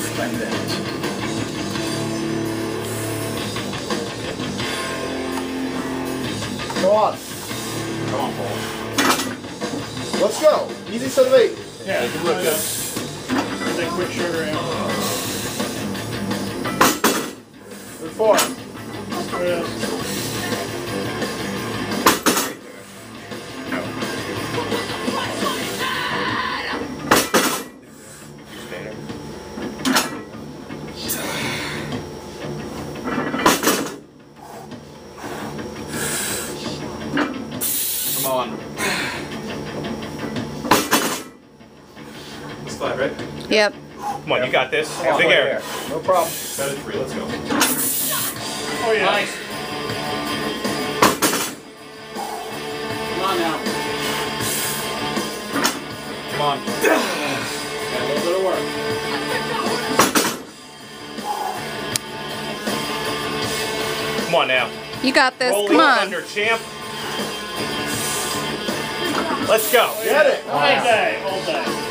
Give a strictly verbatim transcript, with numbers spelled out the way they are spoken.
like that. Go on. Come on, Paul. Let's go. Easy set of eight. Yeah, Make it look good. Take quick sugar in. Good four. Good. Come on. It's flat, right? Yep. Come on, you got this. Come on, Big right air. there. No problem. Set it three, let's go. Oh yeah. Nice. Come on now. Come on. Got a little bit of work. Come on now. You got this. Rolling Come on. thunder, champ. Let's go. Get it. All day, all day.